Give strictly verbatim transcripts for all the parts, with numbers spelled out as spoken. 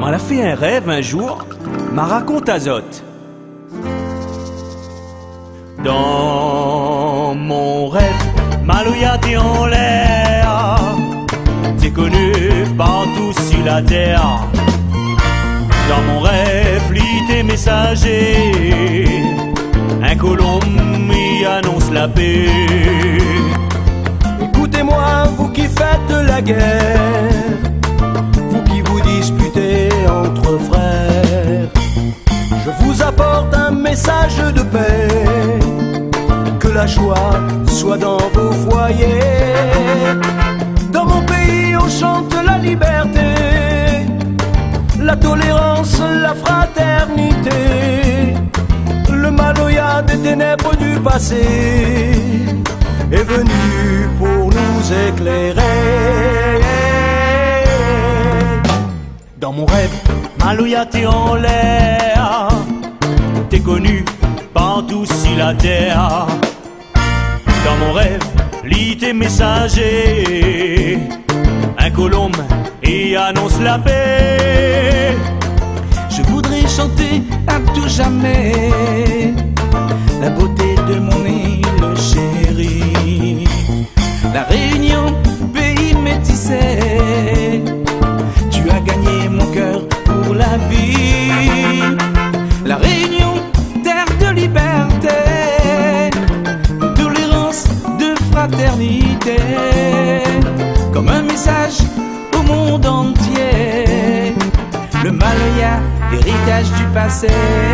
m'en a fait un rêve un jour, m'a raconte Azote. Dans mon rêve, Maloya t'es en l'air, t'es connu partout sur la terre. Dans mon rêve, lit tes messagers, un colombe y annonce la paix. Écoutez-moi, vous qui faites la guerre, vous qui vous disputez entre frères, je vous apporte un message de paix, que la joie soit dans vos foyers. Dans mon pays, on chante la liberté, la tolérance, la fraternité. Le Maloya des ténèbres du passé est venu pour nous éclairer. Dans mon rêve, Maloya t'es en l'air, t'es connu partout sur la terre. Dans mon rêve, lis tes messagers, un colombe et annonce la paix. Je voudrais chanter à tout jamais la beauté de mon île chérie, la Réunion, pays métissé. Tu as gagné mon cœur pour la vie. La Réunion, terre de liberté, de tolérance, de fraternité, comme un message au monde entier. Le Maloya, héritage du passé.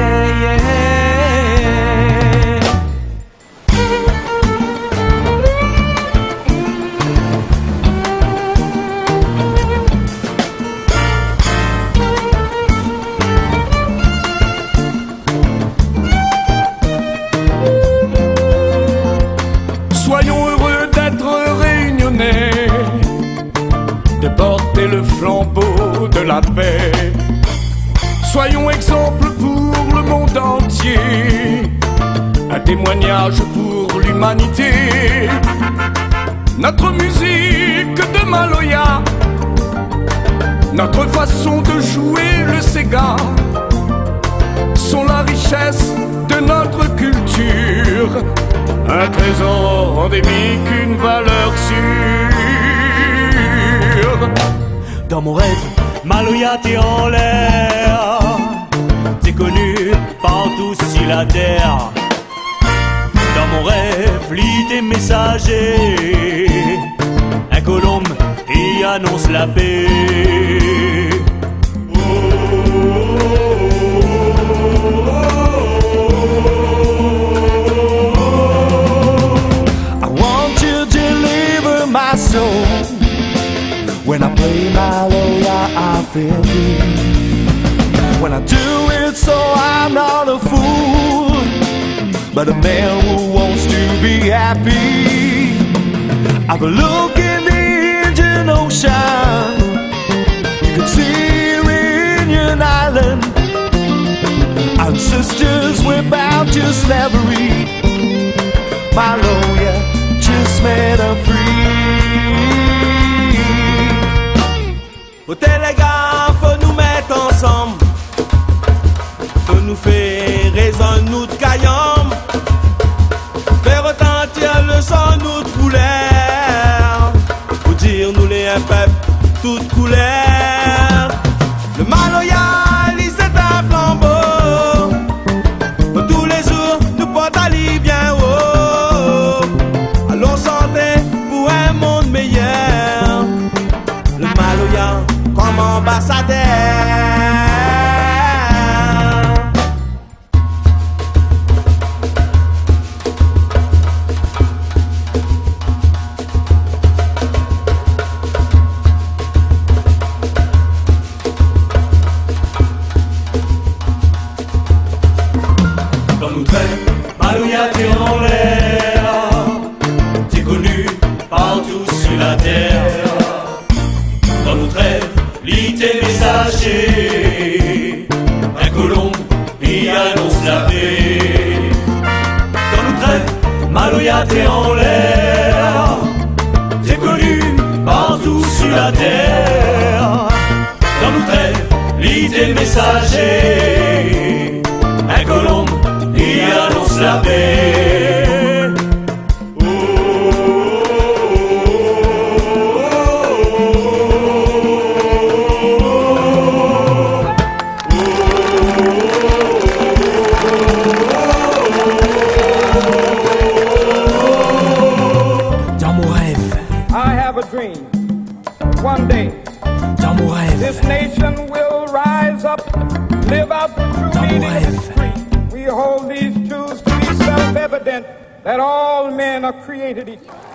Soyons heureux d'être réunionnais, de porter le flambeau de la paix. Soyons exemple pour le monde entier, un témoignage pour l'humanité. Notre musique de Maloya, notre façon de jouer le Sega, sont la richesse de notre culture, un trésor endémique, une valeur sûre. Dans mon rêve, Maloya t'es en l'air, t'es connu partout sur la terre. Dans mon rêve, lis tes messagers, un colombe y annonce la paix. I want to deliver my soul. When I play Maloya, I feel free. When I do it so I'm not a fool, but a man who wants to be happy. I've a look in the Indian Ocean, you can see Reunion Island. Ancestors were bound to slavery, Maloya just made her free. Côté les gars, faut nous mettre ensemble, faut nous faire raison nous de caillom, faire retentir le son nous de couleur, pour dire nous les un peuple toute couleur. Le Maloya, il c'est un flambeau, pour tous les jours nous porte à l'île bien haut. Allons chanter pour un monde meilleur. Le Maloya comme ambassadeur. Dans notre rêve, Maloya t'es en l'air, t'es connu partout sur la terre. Dans notre rêve, lis tes messagers, un colombe y annonce la paix. Dans notre rêve, Maloya t'es en l'air, t'es connu partout sur la terre. Dans notre rêve, lis guide messager, un colombe y annonce la paix. One day, this nation will rise up, live out the true meaning of its creed. We hold these truths to be self-evident, that all men are created equal.